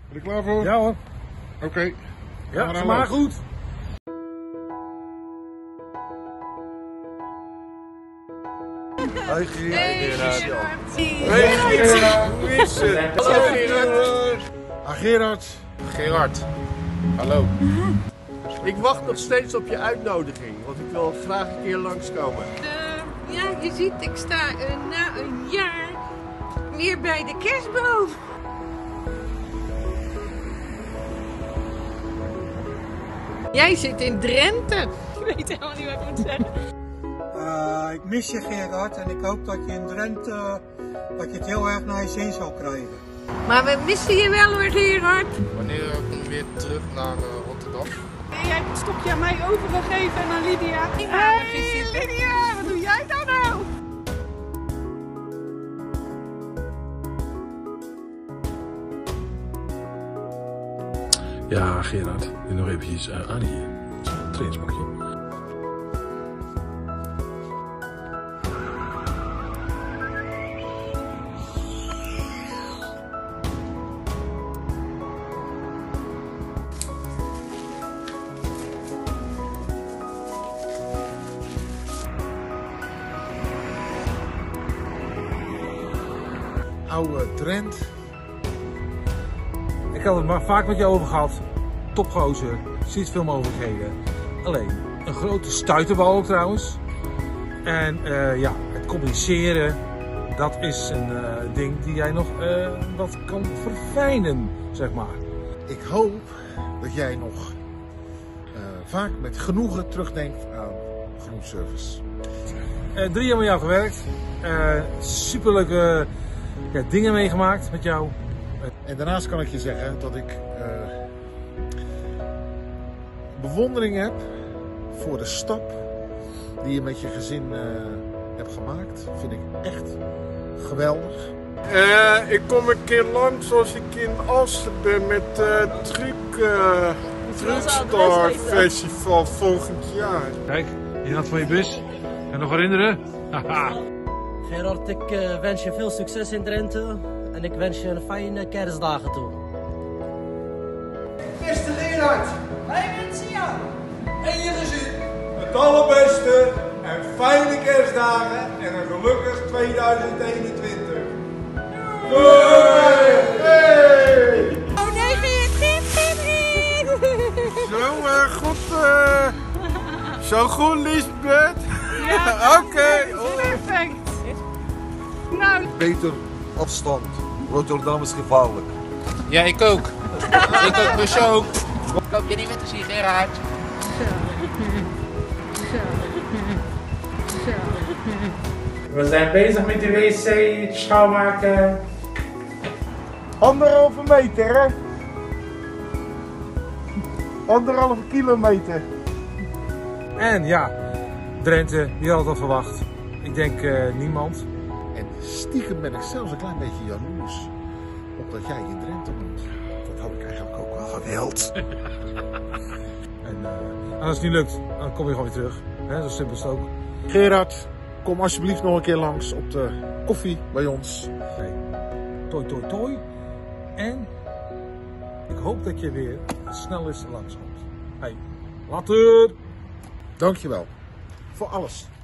Ben je klaar voor? Ja hoor. Oké. Ja, maar goed. Hoi Gerard. Hey Gerard. Hoe is het? Hallo Gerard. Gerard. Gerard, hallo. Ik wacht nog steeds op je uitnodiging, want ik wil graag een keer langskomen. Ja, je ziet, ik sta na een jaar weer bij de kerstboom. Jij zit in Drenthe. Ik weet helemaal niet wat ik moet zeggen. Ik mis je Gerard en ik hoop dat je in Drenthe dat je het heel erg naar je zin zal krijgen. Maar we missen je wel hoor, Gerard. Wanneer kom je weer terug naar Rotterdam? Jij hebt het stokje aan mij overgegeven en aan Lydia. Hey Lydia, wat doe jij daar nou? Ja, Gerard. Nu nog eventjes aan hier. Zo'n trainingsbakje. Oude Drent. Ik had het maar vaak met je over gehad. Topgozer, ziet veel mogelijkheden. Alleen, een grote stuiterbal ook trouwens. En ja, het communiceren, dat is een ding die jij nog wat kan verfijnen, zeg maar. Ik hoop dat jij nog vaak met genoegen terugdenkt aan groenservice. 3 jaar met jou gewerkt. Superleuke dingen meegemaakt met jou. En daarnaast kan ik je zeggen dat ik bewondering heb voor de stap die je met je gezin hebt gemaakt. Dat vind ik echt geweldig. Ik kom een keer langs als ik in Assen ben met het Truckstar Festival volgend jaar. Kijk, je had van je bus. Kan je nog herinneren? Haha. Gerard, ik wens je veel succes in Drenthe en ik wens je een fijne kerstdagen toe. Beste Gerard, wij wensen jou en je gezin het allerbeste en fijne kerstdagen en een gelukkig 2021. Doei! Hey! Oh nee, Zo goed Lisbeth? Ja, Oké. perfect. Nou, Beter afstand. Rotterdam is gevaarlijk. Ja, ik ook. Ik ook, dus ook. Loop je niet met te zien, Gerard? We zijn bezig met de wc schoonmaken. 1,5 meter, hè? 1,5 kilometer. En ja, Drenthe, wie had dat verwacht? Ik denk niemand. En stiekem ben ik zelfs een klein beetje jaloers op dat jij in Drenthe woont. Dat had ik eigenlijk ook wel gewild. En als het niet lukt, dan kom je gewoon weer terug. Hè, zo simpel is het ook. Gerard, kom alsjeblieft nog een keer langs op de koffie bij ons. Hey, toi toi toi. En ik hoop dat je weer snel eens langskomt. Hey, later! Dankjewel voor alles.